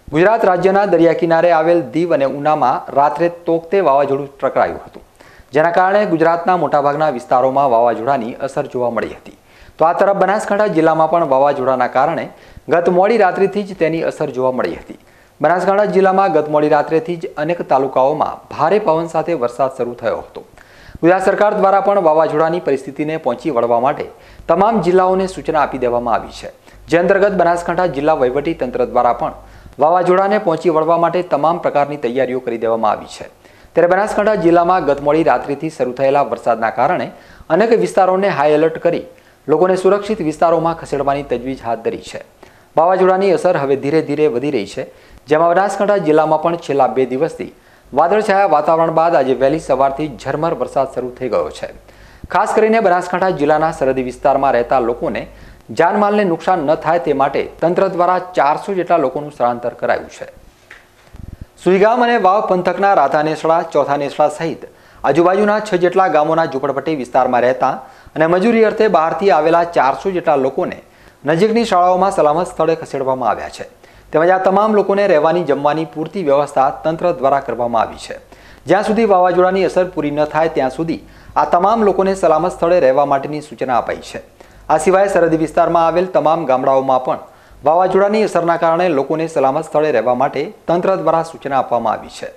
ગુજરાત રાજ્યના દરિયા કિનારે આવેલ દીવ અને ઉનામાં રાત્રે તોકતે વાવાઝોડું ટકરાયું હતું, જેના કારણે ગુજરાતના મોટાભાગના વિસ્તારોમાં વાવાઝોડાની અસર જોવા મળી હતી. તો આ તરફ બનાસકાંઠા જિલ્લામાં પણ વાવાઝોડાના કારણે ગત મોડી રાત્રિથી જ તેની અસર જોવા મળી હતી. બનાસકાંઠા જિલ્લામાં ગત મોડી રાત્રેથી જ અનેક તાલુકાઓમાં ભારે પવન સાથે વરસાદ શરૂ થયો હતો. ગુજરાત સરકાર દ્વારા પણ વાવાઝોડાની પરિસ્થિતિને પહોંચી વળવા માટે તમામ જિલ્લાઓને સૂચના આપી દેવામાં આવી છે, જે અંતર્ગત બનાસકાંઠા જિલ્લા વહીવટી તંત્ર દ્વારા પણ વાવાઝોડાને પહોંચી વળવા માટે તમામ પ્રકારની તૈયારીઓ કરી દેવામાં આવી છે. ત્યારે બનાસકાંઠા જિલ્લામાં ગત મોડી રાત્રિથી શરૂ થયેલા વરસાદના કારણે અનેક વિસ્તારોને હાઈ એલર્ટ કરી લોકોને સુરક્ષિત વિસ્તારોમાં ખસેડવાની તજવીજ હાથ ધરી છે. વાવાઝોડાની અસર હવે ધીરે ધીરે વધી રહી છે, જેમાં બનાસકાંઠા જિલ્લામાં પણ છેલ્લા 2 દિવસથી વાદળછાયા વાતાવરણ બાદ આજે વહેલી સવારથી ઝરમર વરસાદ શરૂ થઈ ગયો છે. ખાસ કરીને બનાસકાંઠા જિલ્લાના સરહદી વિસ્તારમાં રહેતા લોકોને જાનમાલને નુકસાન ન થાય તે માટે તંત્ર દ્વારા 400 જેટલા લોકોનું સ્થળાંતર કરાયું છે. સુઈગામ અને વાવ પંથકના રાધાનેસડા, ચોથાનેસડા સહિત આજુબાજુના 6 જેટલા ગામોના ઝૂંપડપટ્ટી વિસ્તારમાં રહેતા અને મજૂરી અર્થે બહારથી આવેલા 400 જેટલા લોકોને નજીકની શાળાઓમાં સલામત સ્થળે ખસેડવામાં આવ્યા છે. તેમજ આ તમામ લોકોને રહેવાની જમવાની પૂરતી વ્યવસ્થા તંત્ર દ્વારા કરવામાં આવી છે. જ્યાં સુધી વાવાઝોડાની અસર પૂરી ન થાય ત્યાં સુધી આ તમામ લોકોને સલામત સ્થળે રહેવા માટેની સૂચના અપાઈ છે. આ સિવાય સરહદી વિસ્તારમાં આવેલ તમામ ગામડાઓમાં પણ વાવાઝોડાની અસરના કારણે લોકોને સલામત સ્થળે રહેવા માટે તંત્ર દ્વારા સૂચના આપવામાં આવી છે.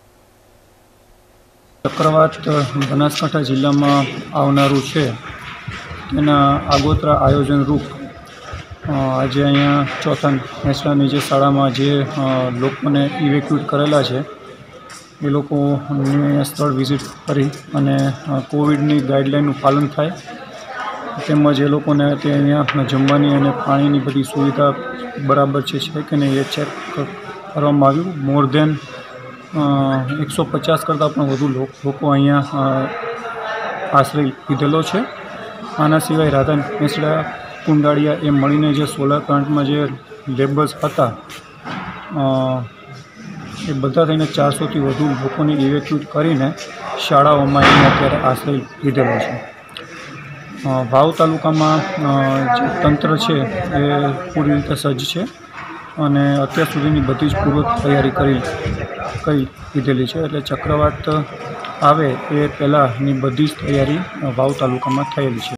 ચક્રવાત બનાસકાંઠા જિલ્લામાં આવનારું છે તેના આગોતરા આયોજન રૂપ આજે અહીંયા ચોથા નેસડાની જે શાળામાં જે લોકોને ઇવેક્યુએટ કરેલા છે એ લોકોને સ્થળ વિઝિટ કરી અને કોવિડની ગાઈડલાઇનનું પાલન થાય તેમજ એ લોકોને તે અહીંયા જમવાની અને પાણીની બધી સુવિધા બરાબર છે કે નહીં એ ચેક કરવામાં આવ્યું. મોર દેન 150 કરતાં પણ વધુ લોકો અહીંયા આશ્રય લીધેલો છે. આના સિવાય રાધા નેસડા, કુંડાળિયા એમ મળીને જે સોલાર પ્લાન્ટમાં જે લેબર્સ હતા એ બધા થઈને 400થી વધુ લોકોને ઇવેક્યુએટ કરીને શાળાઓમાં એને અત્યારે આશ્રય લીધેલો છે. વાવ તાલુકામાં જે તંત્ર છે એ પૂરી રીતે સજ્જ છે અને અત્યાર સુધીની બધી જ પૂર્વ તૈયારી કરી લીધેલી છે. એટલે ચક્રવાત આવે એ પહેલાંની બધી જ તૈયારી વાવ તાલુકામાં થયેલી છે.